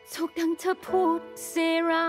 ถูกดังเธอพูดเซรา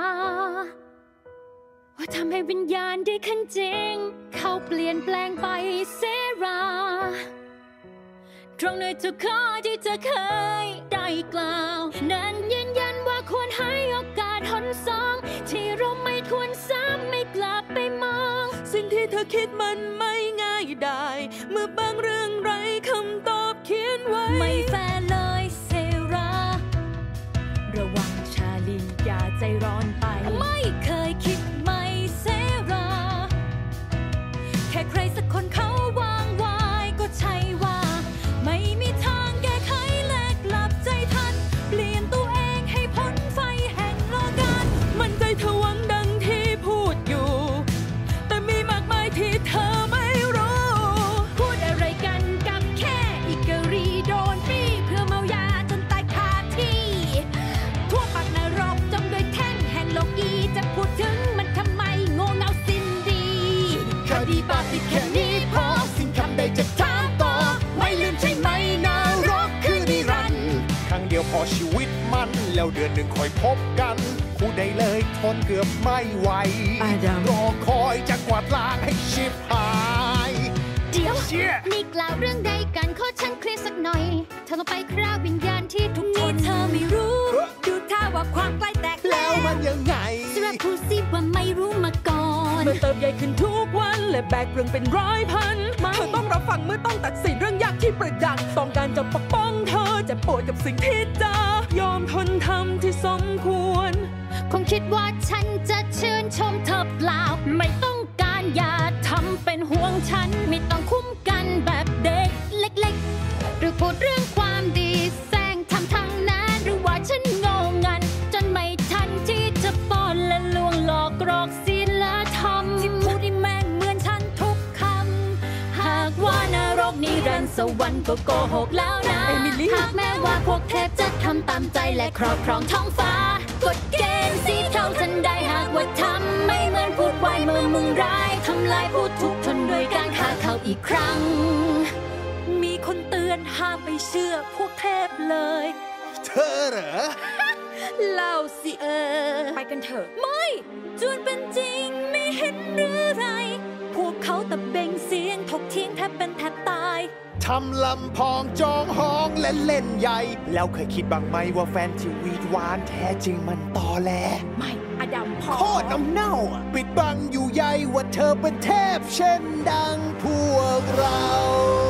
ว่าทำให้วิญญาณได้ขึ้นจริงเขาเปลี่ยนแปลงไปเซราตรงในทุกข้อที่เธอเคยได้กล่าวนั้นยืนยันว่าควรให้โอกาสหนสองที่เราไม่ควรซ้ำไม่กลับไปมองสิ่งที่เธอคิดมันไม่ง่ายได้เมื่อบางเรื่องไร้คำตอบเขียนไว้ไม่แฟร์เลยเซราระวังชาลีอย่าใจร้อนไปไม่เคยคิดไม่เซราแค่ใครสักคนเขาวางวายก็ใช่ว่าไม่มีทางแก้ไขและกลับใจทันเปลี่ยนตัวเองให้พ้นไฟแห่งโลกาภมันใจเธอหวังดังที่พูดอยู่แต่มีมากมายที่เธอไม่รู้พูดอะไรกันกับแค่อีกรีโดนปีเพื่อเมายาจนตายคาที่ทั่วปากนรกจมด้วยแท่งแห่งโลกีจะพูดถึงมันทำไมโง่เงาสิ้นดีคดีบาปติดแค่นี้พอสิ่งคำใดจะถามต่อไม่ลืมใช่ไหมนรกคือนิรันดร์ครั้งเดียวพอชีวิตมันแล้วเดือนหนึ่งคอยพบกันผู้ใดเลยทนเกือบไม่ไหวรอคอยจะกวาดล้างให้ชิบหายเดี๋ยวนี่กล่าวเรื่องใดกันขอฉันเคลียร์สักหน่อยเธอต้องไปคราววิญญาณที่ทุกคนเธอไม่รู้ดูท่าว่าความใกล้แตกแล้วมันยังไงสระพูดสิว่าไม่รู้มาก่อนเมื่อเติบใหญ่ขึ้นทุกวันและแบกเรื่องเป็นร้อยพันเธอต้องรับฟังเมื่อต้องตัดสินเรื่องยากที่ประดังต้องการจะปกป้องเธอจะปวดกับสิ่งที่จะยอมทนทำที่สมควรคงคิดว่าฉันจะชื่นชมเธอเปล่าไม่ต้องการอย่าทำเป็นห่วงฉันไม่ต้องคุ้มกันแบบเด็กเล็กๆหรือพูดเรื่องความดีแซงทำทางนั้นหรือว่าฉันโง่งันจนไม่ทันที่จะป้อนและลวงหลอกกรอกศีลธรรมที่พูดที่แม่งเหมือนฉันทุกคำหากว่านรกนิรันดร์สวรรค์ก็โกหกแล้วนะหากแม้ว่าพวกเทพจะทำตามใจและครอบครองท้องฟ้ากฎเกณฑ์สีเทาทันใดหากว่าทำไม่เหมือนพูดไว้เมื่อมึงร้ายทำลายผู้ทุกทนโดยการฆ่าเขาอีกครั้งมีคนเตือนห้ามไปเชื่อพวกเทพเลยเธอเหรอเล่าสิไปกันเถอะไม่จวนเป็นจริงไม่เห็นหรือไรพวกเขาตะเบงเสียงถกเถียงแทบเป็นแทบตายทำลำพองจองห้องและเล่นใหญ่แล้วเคยคิดบ้างไหมว่าแฟนที่วีดหวานแท้จริงมันตอแหลไม่อดัมพอโคตรน้ำเน่าปิดบังอยู่ใยว่าเธอเป็นเทพเช่นดังพวกเรา